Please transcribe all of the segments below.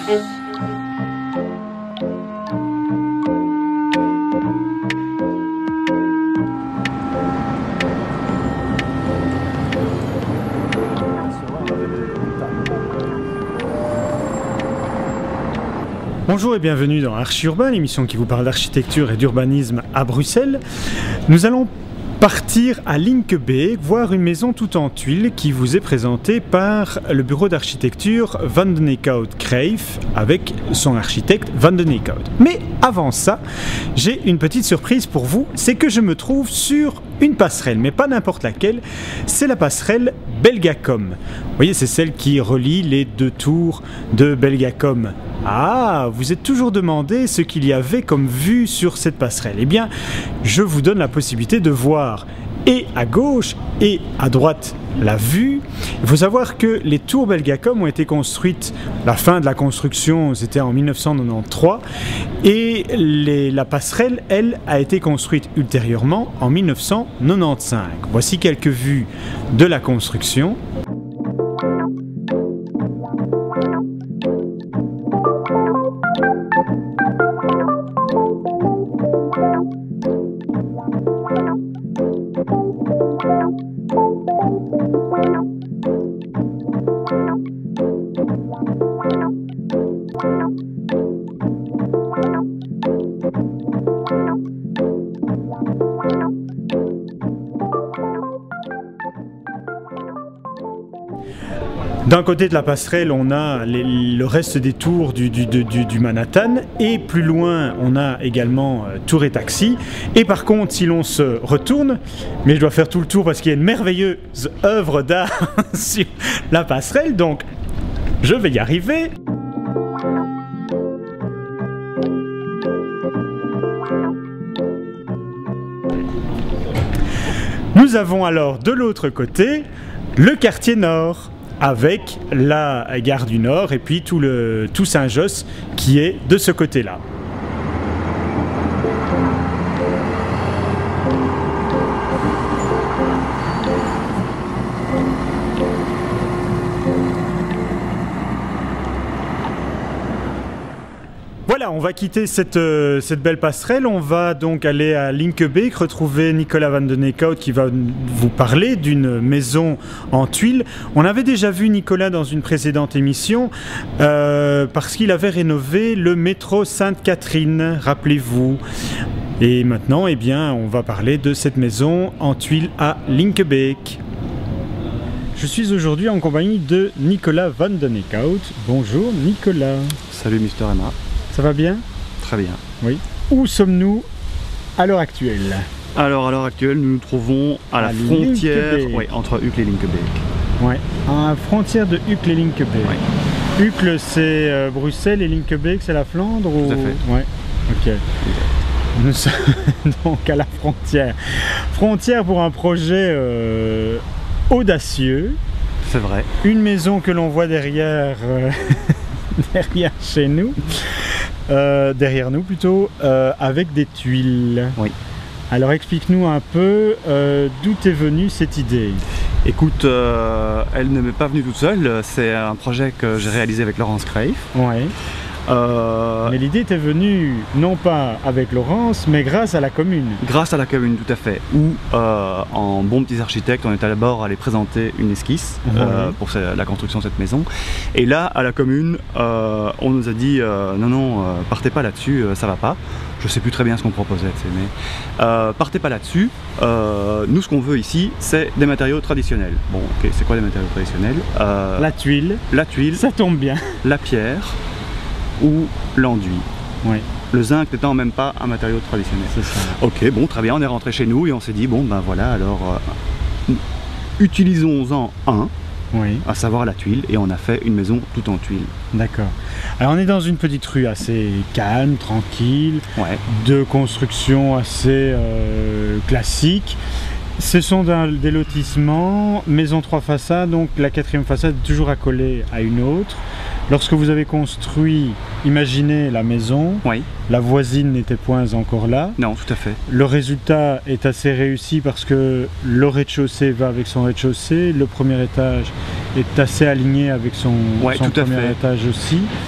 Bonjour et bienvenue dans Archi Urbain, l'émission qui vous parle d'architecture et d'urbanisme à Bruxelles. Nous allons partir à Linkebeek, voir une maison tout en tuiles qui vous est présentée par le bureau d'architecture Van den Eekhout Cruyff avec son architecte Van den Eekhout. Mais avant ça, j'ai une petite surprise pour vous, c'est que je me trouve sur une passerelle, mais pas n'importe laquelle, c'est la passerelle Belgacom. Vous voyez, c'est celle qui relie les deux tours de Belgacom. Ah, vous êtes toujours demandé ce qu'il y avait comme vue sur cette passerelle. Eh bien, je vous donne la possibilité de voir et à gauche et à droite la vue. Il faut savoir que les tours Belgacom ont été construites, la fin de la construction c'était en 1993 et la passerelle, elle, a été construite ultérieurement en 1995. Voici quelques vues de la construction. D'un côté de la passerelle, on a le reste des tours du Manhattan et plus loin, on a également Tour et Taxi. Et par contre, si l'on se retourne, mais je dois faire tout le tour parce qu'il y a une merveilleuse œuvre d'art sur la passerelle, donc je vais y arriver. Nous avons alors de l'autre côté le quartier nord, avec la gare du Nord et puis tout Saint-Josse qui est de ce côté-là. Voilà, on va quitter cette belle passerelle, on va donc aller à Linkebeek, retrouver Nicolas Van den Eekhout qui va vous parler d'une maison en tuiles. On avait déjà vu Nicolas dans une précédente émission parce qu'il avait rénové le métro Sainte-Catherine, rappelez-vous. Et maintenant, eh bien, on va parler de cette maison en tuiles à Linkebeek. Je suis aujourd'hui en compagnie de Nicolas Van den Eekhout. Bonjour Nicolas. Salut Mister Emma. Ça va bien? Très bien. Oui. Où sommes-nous à l'heure actuelle? Alors à l'heure actuelle, nous nous trouvons à la frontière entre Uccle et Linkebeek. Oui, à la frontière de Uccle et Linkebeek. Ouais. Uccle c'est Bruxelles et Linkebeek c'est la Flandre? Tout à fait. Oui, ok. Nous sommes donc à la frontière. Frontière pour un projet audacieux. C'est vrai. Une maison que l'on voit derrière, derrière chez nous. Derrière nous plutôt, avec des tuiles. Oui. Alors explique-nous un peu d'où est venue cette idée. Écoute, elle ne m'est pas venue toute seule, c'est un projet que j'ai réalisé avec Laurence Cruyff. Ouais. Mais l'idée était venue non pas avec Laurence, mais grâce à la commune. Grâce à la commune, tout à fait. Où, en bons petits architectes, on est d'abord allé présenter une esquisse pour la construction de cette maison. Et là, à la commune, on nous a dit non, partez pas là-dessus, ça va pas. Je sais plus très bien ce qu'on proposait, mais partez pas là-dessus. Nous, ce qu'on veut ici, c'est des matériaux traditionnels. Bon, ok, c'est quoi les matériaux traditionnels? La tuile. La tuile. Ça tombe bien. La pierre. Ou l'enduit. Oui. Le zinc n'étant même pas un matériau traditionnel. C'est ça. Ok, bon, très bien, on est rentré chez nous et on s'est dit, bon, ben voilà, alors utilisons-en un, à savoir la tuile, et on a fait une maison tout en tuile. D'accord. Alors on est dans une petite rue assez calme, tranquille, de construction assez classique. Ce sont des lotissements, maison 3 façades, donc la 4e façade est toujours accolée à une autre. Lorsque vous avez construit, imaginez la maison, la voisine n'était point encore là. Non, tout à fait. Le résultat est assez réussi parce que le rez-de-chaussée va avec son rez-de-chaussée, le premier étage est assez aligné avec son premier étage aussi.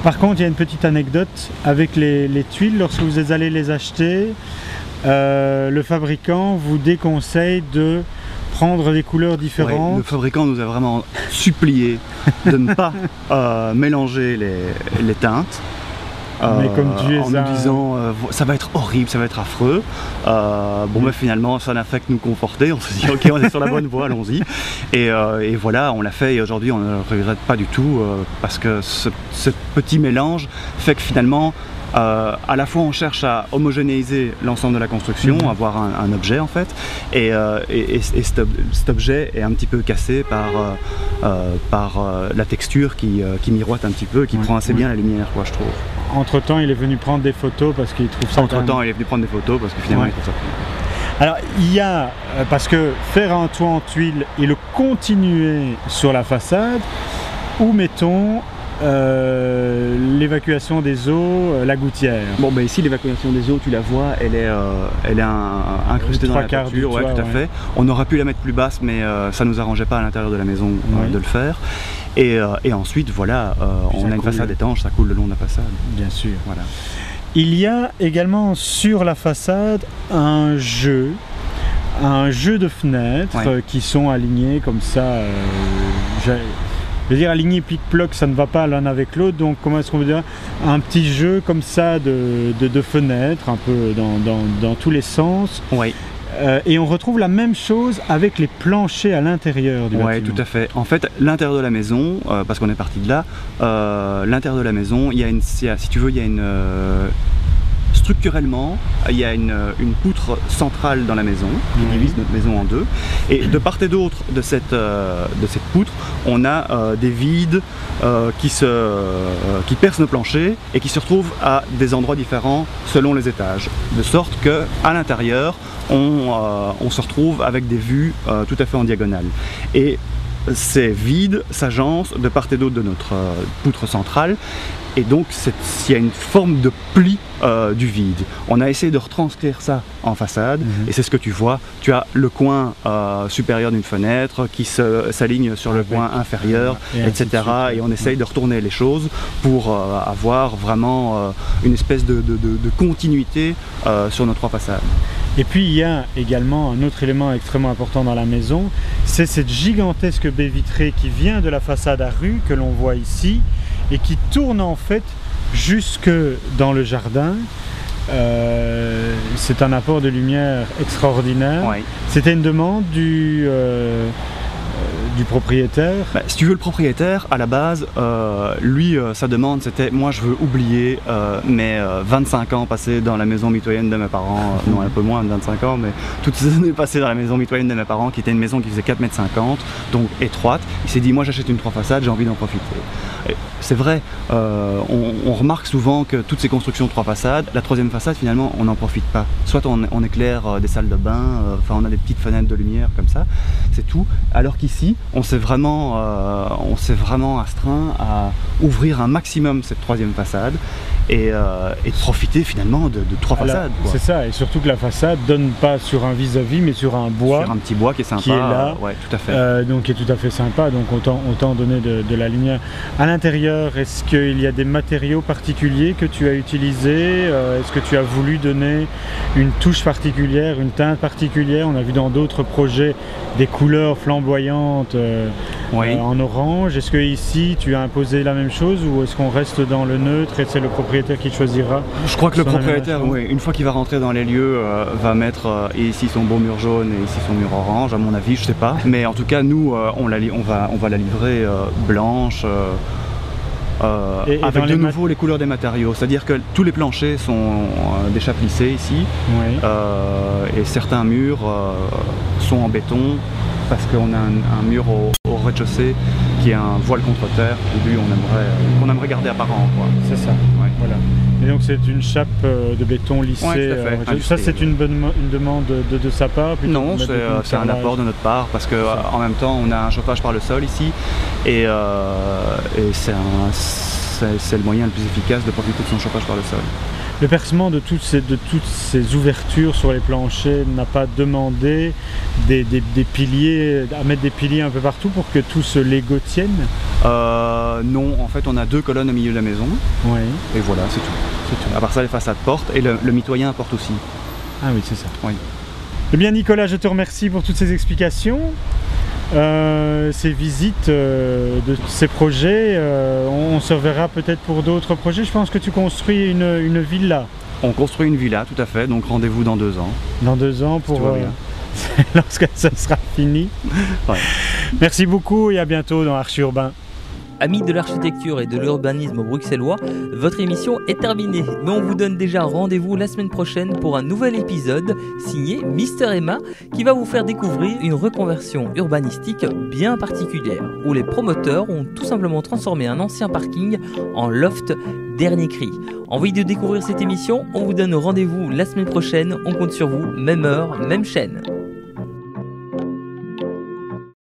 Par contre, il y a une petite anecdote avec les tuiles. Lorsque vous êtes allé les acheter, le fabricant vous déconseille de prendre des couleurs différentes. Ouais, le fabricant nous a vraiment supplié de ne pas mélanger les teintes. Mais comme tu es en nous disant ça va être horrible, ça va être affreux. Mais finalement ça n'a fait que nous conforter. On s'est dit ok, on est sur la bonne voie, allons-y. Et voilà, on l'a fait et aujourd'hui on ne le regrette pas du tout parce que ce petit mélange fait que finalement à la fois on cherche à homogénéiser l'ensemble de la construction, avoir un objet en fait, et cet objet est un petit peu cassé par la texture qui miroite un petit peu, qui prend assez bien la lumière, quoi, je trouve. Entre temps, il est venu prendre des photos parce qu'il trouve ça. Il est venu prendre des photos parce que finalement il trouve ça cool. Alors il y a, parce que faire un toit en tuiles et le continuer sur la façade, où mettons l'évacuation des eaux, la gouttière. Bon, ben ici l'évacuation des eaux, tu la vois, elle est incrustée dans la toiture, ouais, tout à fait. On aurait pu la mettre plus basse, mais ça nous arrangeait pas à l'intérieur de la maison de le faire. Et ensuite, voilà, on a une façade étanche, ça coule le long de la façade. Bien sûr. Voilà. Il y a également sur la façade un jeu de fenêtres qui sont alignées comme ça. Je veux dire, aligné pic-ploc, ça ne va pas l'un avec l'autre, donc comment est-ce qu'on veut dire, un petit jeu comme ça de fenêtres, un peu dans tous les sens. Oui. Et on retrouve la même chose avec les planchers à l'intérieur du bâtiment. Oui, tout à fait. En fait, l'intérieur de la maison, parce qu'on est parti de là, l'intérieur de la maison, si tu veux, il y a une... structurellement, il y a une poutre centrale dans la maison qui divise notre maison en deux. Et de part et d'autre de cette poutre, on a des vides qui percent nos planchers et qui se retrouvent à des endroits différents selon les étages. De sorte qu'à l'intérieur, on se retrouve avec des vues tout à fait en diagonale. Et ces vides s'agencent de part et d'autre de notre poutre centrale. Et donc il y a une forme de pli du vide. On a essayé de retranscrire ça en façade et c'est ce que tu vois. Tu as le coin supérieur d'une fenêtre qui s'aligne sur le coin inférieur, etc. Et on essaye de retourner les choses pour avoir vraiment une espèce de continuité sur nos trois façades. Et puis il y a également un autre élément extrêmement important dans la maison, c'est cette gigantesque baie vitrée qui vient de la façade à rue que l'on voit ici et qui tourne en fait jusque dans le jardin. C'est un apport de lumière extraordinaire. Ouais. C'était une demande du propriétaire. Si tu veux, le propriétaire, à la base, lui, sa demande c'était: moi je veux oublier mes 25 ans passés dans la maison mitoyenne de mes parents, non un peu moins de 25 ans, mais toutes ces années passées dans la maison mitoyenne de mes parents, qui était une maison qui faisait 4,50 m, donc étroite. Il s'est dit: moi j'achète une 3 façades, j'ai envie d'en profiter. C'est vrai, on remarque souvent que toutes ces constructions de 3 façades, la troisième façade finalement on n'en profite pas. Soit on éclaire des salles de bain, enfin on a des petites fenêtres de lumière comme ça, c'est tout. Alors qu'ici on s'est vraiment astreint à ouvrir un maximum cette troisième façade et de profiter finalement de 3 façades. C'est ça, et surtout que la façade donne pas sur un vis-à-vis mais sur un bois. Sur un petit bois qui est sympa. Qui est là, ouais, tout à fait. donc qui est tout à fait sympa, donc autant donner de la lumière. À l'intérieur, est-ce qu'il y a des matériaux particuliers que tu as utilisés? Est-ce que tu as voulu donner une touche particulière, une teinte particulière? On a vu dans d'autres projets des couleurs flamboyantes en orange. Est-ce que ici tu as imposé la même chose ou est-ce qu'on reste dans le neutre et c'est le propriétaire qui choisira? Je crois que le propriétaire, une fois qu'il va rentrer dans les lieux, va mettre ici son beau mur jaune et ici son mur orange, à mon avis, je sais pas. Mais en tout cas, nous, on va la livrer blanche. Avec de nouveau les couleurs des matériaux, c'est-à-dire que tous les planchers sont des chapes lissées ici, et certains murs sont en béton parce qu'on a un mur au rez-de-chaussée qui est un voile contre terre, lui on aimerait garder apparent. C'est ça, voilà. Et donc c'est une chape de béton lissée. Ça c'est une demande de sa part? Non, c'est un apport de notre part parce qu'en même temps on a un chauffage par le sol ici et c'est le moyen le plus efficace de profiter de son chauffage par le sol. le percement de toutes ces ouvertures sur les planchers n'a pas demandé des piliers, à mettre des piliers un peu partout pour que tout ce Lego tienne? Non, en fait on a 2 colonnes au milieu de la maison. Oui. Et voilà, c'est tout. À part ça, les façades portent et le mitoyen porte aussi. Ah oui, c'est ça. Oui. Eh bien Nicolas, je te remercie pour toutes ces explications. Ces visites de ces projets, on se reverra peut-être pour d'autres projets. Je pense que tu construis une villa. On construit une villa, tout à fait, donc rendez-vous dans 2 ans. Dans 2 ans pour lorsque ça sera fini. Ouais. Merci beaucoup et à bientôt dans Archi Urbain. Amis de l'architecture et de l'urbanisme bruxellois, votre émission est terminée, mais on vous donne déjà rendez-vous la semaine prochaine pour un nouvel épisode signé Mister Emma qui va vous faire découvrir une reconversion urbanistique bien particulière, où les promoteurs ont tout simplement transformé un ancien parking en loft dernier cri. Envie de découvrir cette émission? On vous donne rendez-vous la semaine prochaine, on compte sur vous, même heure, même chaîne.